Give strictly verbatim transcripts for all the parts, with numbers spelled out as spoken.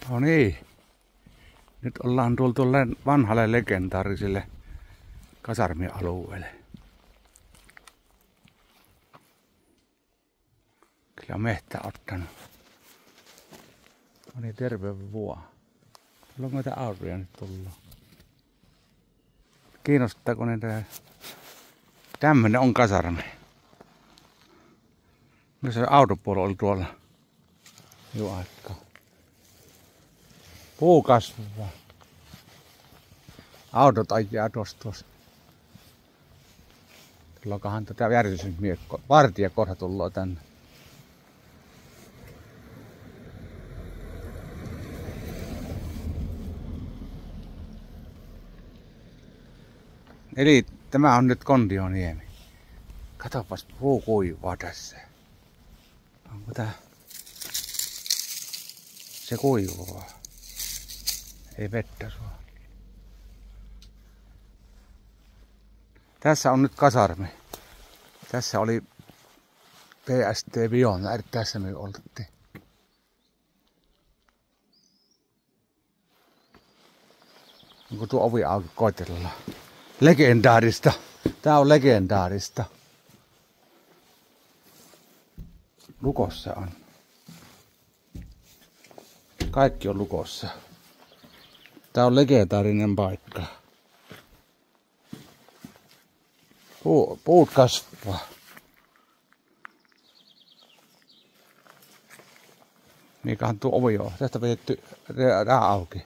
No niin. Nyt ollaan tultu vanhalle legendaariselle kasarmialueelle. Kyllä mehtä ottanut. No niin, terve vuo. Onko näitä autoja nyt tullut? Kiinnostaako näitä? Tämmönen on kasarmi. Myös se autopuoli oli tuolla jo aikaa. Puu kasvaa. Autot ajaa tuossa tuossa. Tullokohan tätä järjestysmiekko. Vartija kohta tulloo tänne. Eli tämä on nyt Kontioniemi. Katopas, puu kuivaa tässä. Onko tää? Se kuivaa. Ei vettä sua. Tässä on nyt kasarmi. Tässä oli P S T Vion, tässä me oltiin. Onko tuo ovi auki? Koitellaan. Legendaarista. Tää on legendaarista. Lukossa on. Kaikki on lukossa. Tää on legendaarinen paikka. Puu, puut kasvaa. Mikähän tuo ovi on. Tästä vedetty rää auki.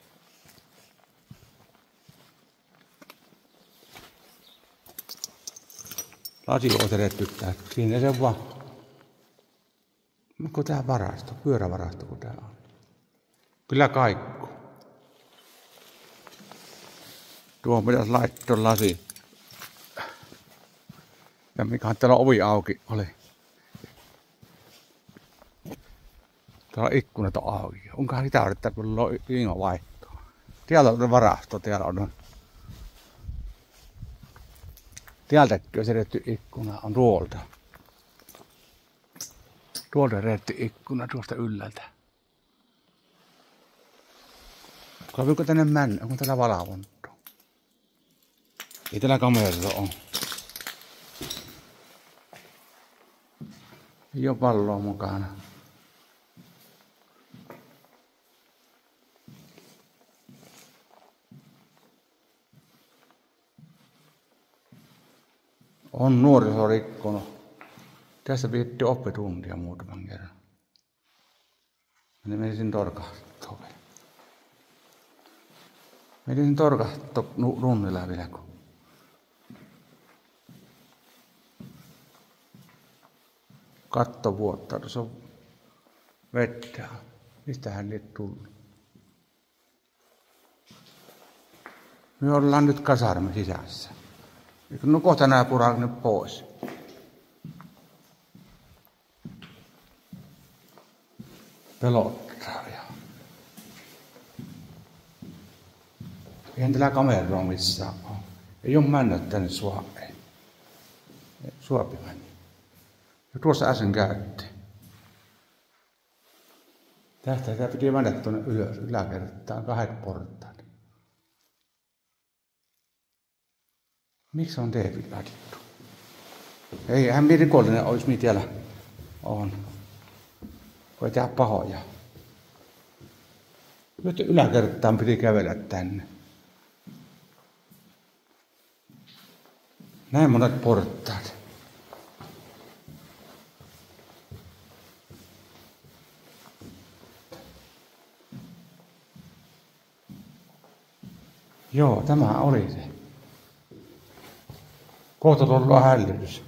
Lasi on otettu tää. Siinä se vaan. Onko tää varasto? Pyörävarasto kun tää on. Kyllä kaikku. Tuohon pitäisi laittaa lasi. Ja mikähän täällä ovi auki oli. Täällä on ikkunat on auki. Onkohan sitä odottaa, kun Ingo vaihtuu. Täällä on varasto. Täällä on. Täältäkin on sedetty ikkuna. On tuolta. Tuolta on redetty ikkuna tuosta ylhäältä. Kaviiko tänne mennä? Onko täällä valvontaa? Ei täällä kameralla on. Ei oo palloa mukana. On nuoriso rikkonut. Tässä viitti oppituntia muutaman kerran. Mä menisin torkahtoon. Menisin torkahtoon runnilla vielä. Katto vuotta, tuossa on vettä. Mistähän niitä tullut? Me ollaan nyt kasarmi sisässä. No kohta nää puraa nyt pois. Pelottaa ja. Eihän täällä kameraa missään ole. Ei oo männät tänne Suomeen. Suopi meni. Ja tuossa äsken käytti. Tästä tää piti mennä tuonne ylös, yläkertaan, kahdet portaat. Miksi on teepit laitettu? Ei, hän rikollinen olisi mitä täällä on. Voi tehdä pahoja. Nyt yläkertaan piti kävellä tänne. Näin monet portaat. Joo, tämä oli se. Kohta tullaan hälytys.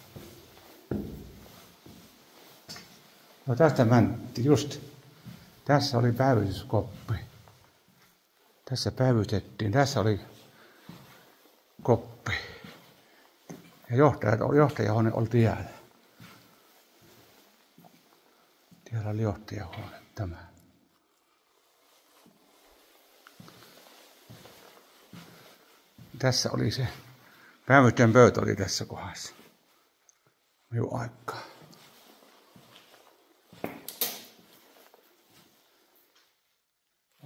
No tästä mäntti just. Tässä oli päivystyskoppi. Tässä päivytettiin. Tässä oli koppi. Ja johtajat, johtajahuone oli täällä. Täällä oli johtajahuone tämä. Tässä oli se. Päivytön pöytä oli tässä kohdassa. Minun aikaa.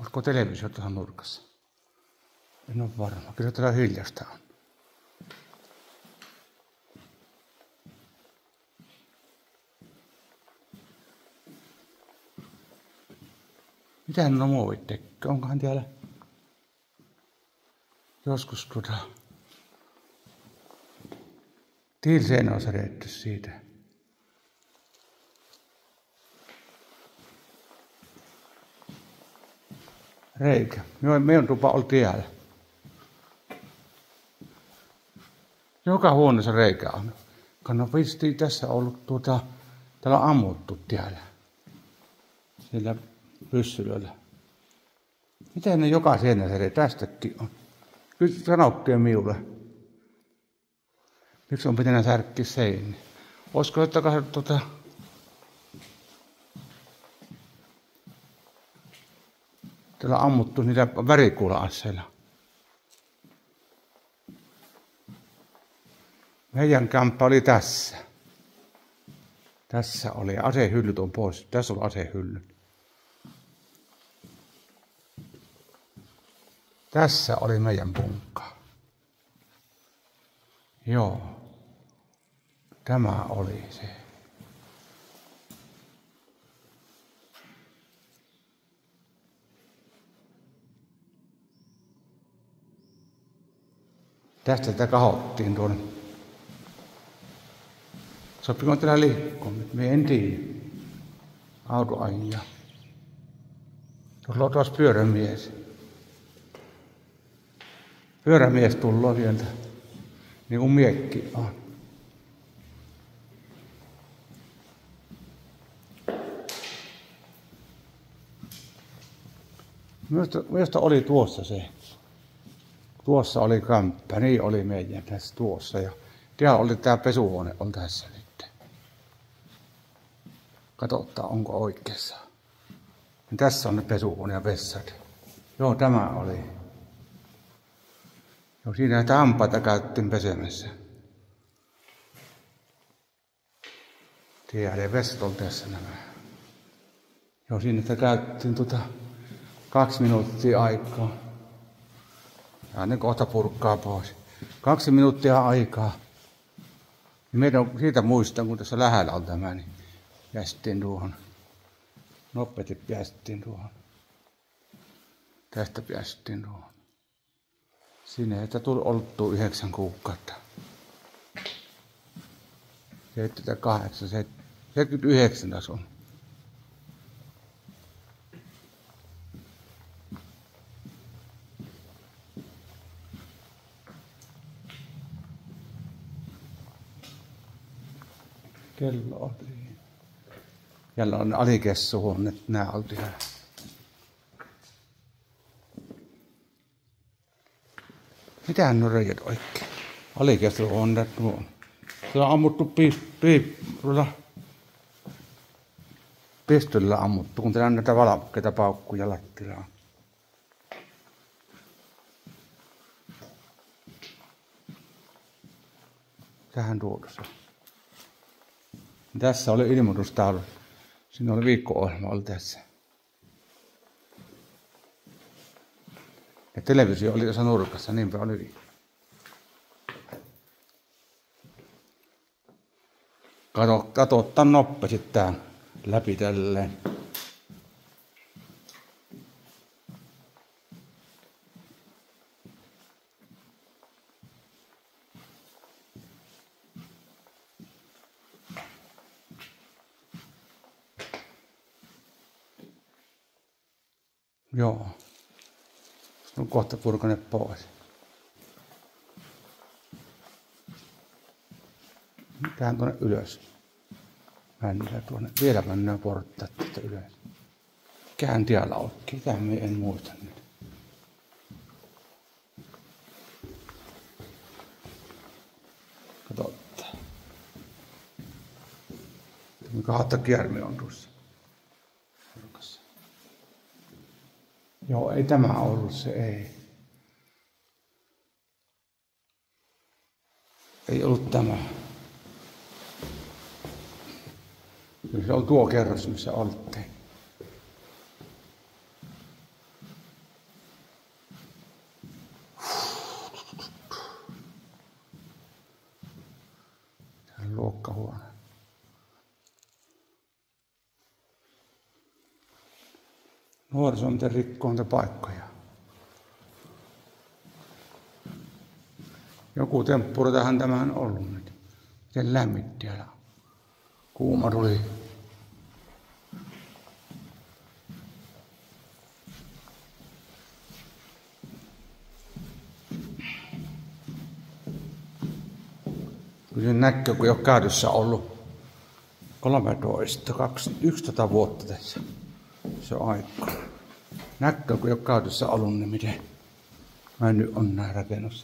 Katsotaanko televisio tuohon nurkassa? En ole varma. Kyllä täällä hiljasta on. Mitähän nuo muovit tekee? Onkohan täällä joskus tuota tiiliseinä on särjetty siitä. Reikä. Meidän tupa oli täällä. Joka huoneessa reikä on. Kannan visti tässä ollut tuota, täällä on ammuttu täällä. Sillä pyssylöllä. Miten ne joka seinäsärje tästäkin on? Kyllä sanokkee minulle. Miksi on pitänyt särkkiä seiniä? Olisiko jotain tuota... Täällä on ammuttu niitä värikuula-aseilla. Meidän kämppä oli tässä. Tässä oli. Asehyllyt on pois. Tässä oli asehyllyt. Tässä oli meidän punkka. Joo. Tämä oli se. Tästä sitä kahottiin tuonne. Sopiko täällä liikkua? Me en tiedä. Autoajia. Tuolla on taas pyörämies. Pyörämies tullut sieltä. Niin kuin miekki on. Minusta, minusta oli tuossa se. Tuossa oli kämppä, niin oli meidän tässä tuossa. Ja täällä oli tämä pesuhuone on tässä nyt. Katsotaan, onko oikeassa. Ja tässä on ne pesuhuone ja vessat. Joo, tämä oli. Joo, siinä näitä hampaita käyttiin pesemässä. Tiedä, vessat on tässä nämä. Joo, siinä sitä käyttiin tuota kaksi minuuttia aikaa. Ja ne kohta purkkaa pois. Kaksi minuuttia aikaa. Meidän siitä muistan, kun tässä lähellä on tämä, niin päästiin tuohon. Nopeasti päästiin tuohon. Tästä päästiin tuohon. Siinä ei tuli oltu yhdeksän kuukautta. seitsemänkymmentäkahdeksan, seitsemänkymmentäyhdeksän taas on. Kello on. Jällä on alikessuhuoneet, nämä oltiin. Mitähän nuo reijät oikein? Alikessuhuoneet nuo. Se on ammuttu piip, piip, pistolla ammuttu, kun täällä näitä valakkeita paukkuja lattilaan. Tähän tuossa. Tässä oli ilmoitustaulu. Siinä oli viikko-ohjelma oli tässä. Ja televisio oli tässä nurkassa, niinpä oli. Kato, katottaa nopeasti tän läpi tälleen. Joo. On kohta purkane pois. Tähän tuonne ylös. Mennään tuonne. Vielä mennään porttaat tästä ylös. Mikähän täällä on? Ketään me en muista nyt. Katsotaan. Kahta kierme on tuossa. Joo, ei tämä ollut se, ei. Ei ollut tämä. Se on tuo kerros, missä oltiin. ruokkahuone. Nuoriso on miten rikkoo niitä paikkoja. Joku temppuri tähän tämä on ollut nyt. Miten lämmitti ja kuuma tuli. Kyllä näkee, kun ei ole käytössä ollut kolmetoista, yksitoista vuotta tässä. Se on aika. Näkee, kun ei ole käytössä ollut, niin miten mennyt on nämä rakennukset.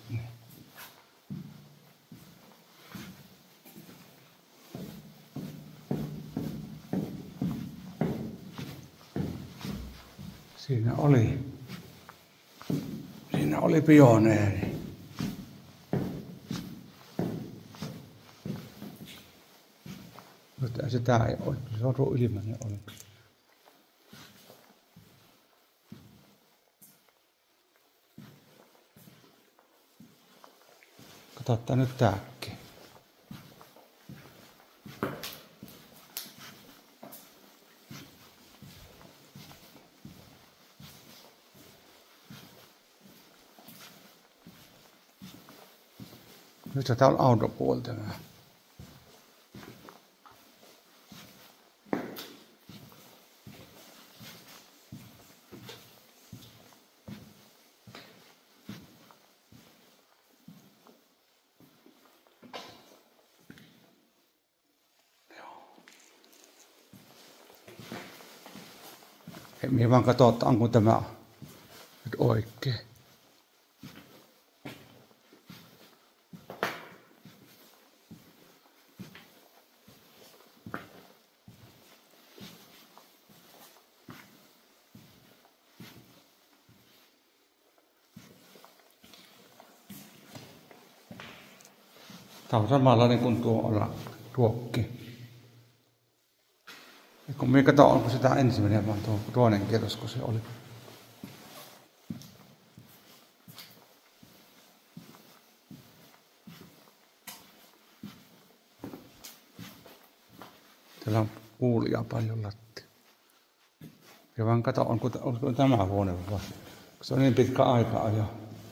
Siinä oli, siinä oli pioneeri. Mutta sitä ei ole, se on ollut ilmainen oli. Katsotaan nyt tääkin. Nyt tää on autopuoli tämä. Minä vaan katsotaan, onko tämä nyt oikein. Tämä on samanlainen kuin tuo tuokki. Ja kun minä katson, onko sitä ensimmäinen vaan tuo toinen kerros, kun se oli. Täällä on puulia paljon lattia. Ja vaan katso, onko, onko tämä huone vai? Se on niin pitkä aika ajo.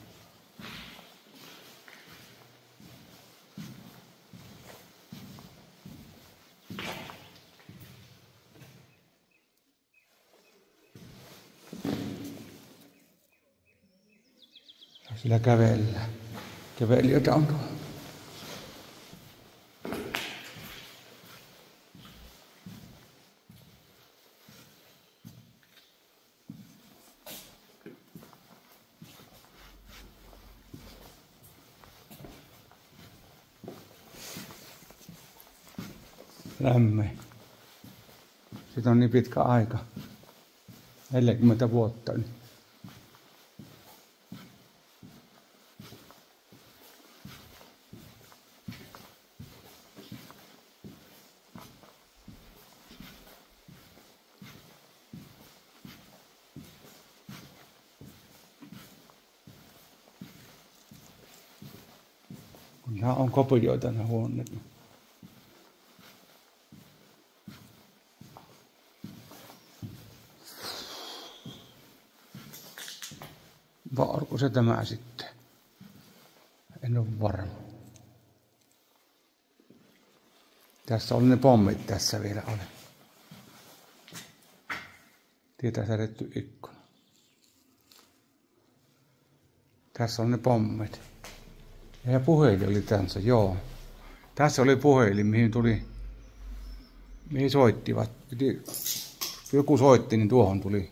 Sillä kävellään. Kävelijöitä on tuolla. Lämmin. Siitä on niin pitkä aika. neljäkymmentä vuotta nyt. Kun nämä on kopioita nämä huoneet. Vai onko se tämä sitten? En ole varma. Tässä oli ne pommit tässä vielä oli. Tietää säädetty ikkuna. Tässä on ne pommit. Ja puhelin oli tässä, joo. Tässä oli puhelin, mihin tuli, mihin soittivat. Joku soitti, niin tuohon tuli.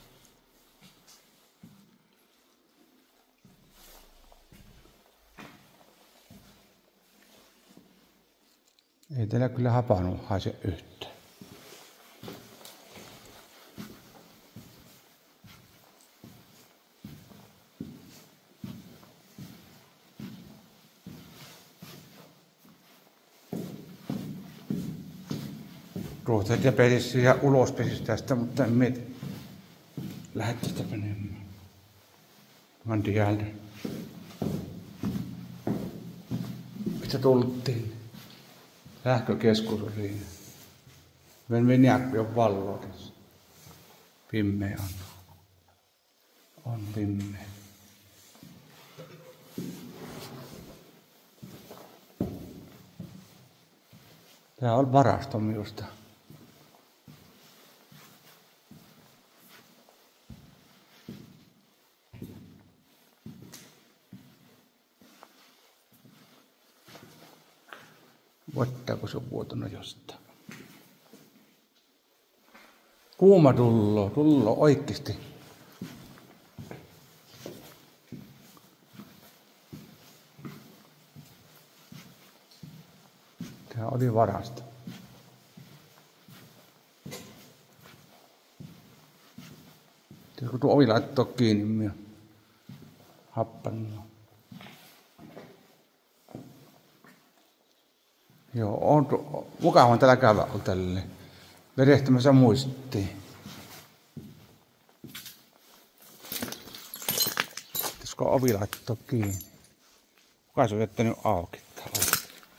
Ei teillä kyllä hapanut haise yhtään. Ruotsat ja pelisi ja ulos pelisi tästä, mutta en mieti. Lähde tästä menemään. Mä tiedän. Mistä tultiin? Sähkökeskus on siinä. Men Vinjärvi on valloa tässä. Pimmeä on. On pimmeä. Tää on varasto minusta. Voittaako se on vuotunut jostain? Kuuma tulloo, tulloo oikeesti. Tää oli varasto. Kun tuo ovi laittoi kiinni, minä happannut. Joo, on mukava täällä käydä on tälleen. Verehtämässä muistiin. Pitäisikö ovi laittaa kiinni? Kuka se on jättänyt auki täällä?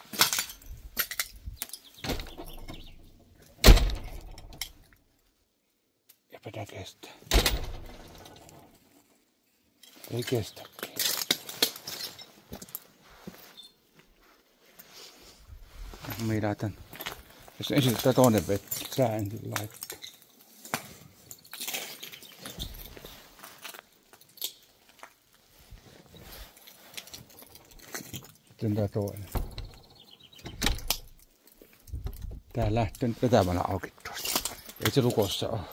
Eipä tää kestä. Ei kestäkin. Minä laitan, jos ensin tätä toinen vettä, sää ensin laittaa. Sitten tää toinen. Tää lähtee nyt vetämällä auki tuosta. Ei se lukossa oo.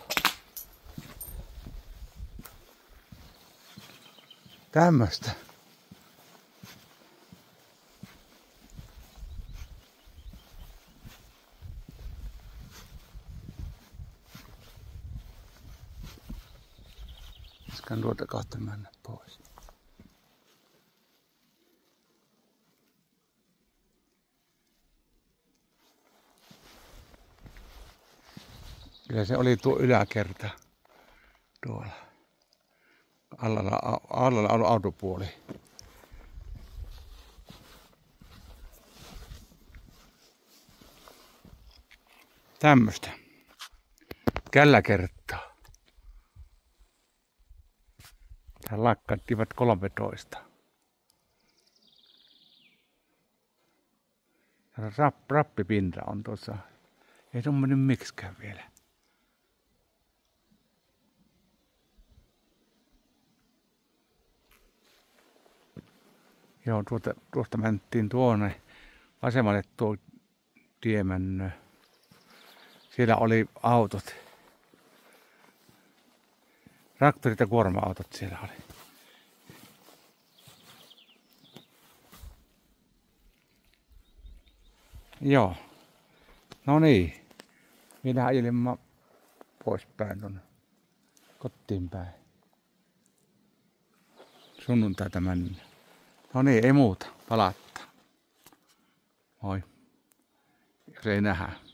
Tämmöstä. Pitäisikään tuota kautta mennä pois. Kyllä se oli tuo yläkerta tuolla. Allalla, allalla on autopuoli. Tämmöstä. Källäkertaa. Tää lakkaattivat kolmetoista. Rapp, rappipinta on tuossa. Ei tommonen miksikään vielä. Joo, tuota, tuosta mentiin tuonne vasemmalle tuo tiemännö. Siellä oli autot. Traktorit ja kuorma-autot siellä oli. Joo. No niin. Minä ajelin poispäin tuonne kotiin päin. Sunnuntaita mennä. No niin, ei muuta. Palatta. Moi. Jos ei nähdä.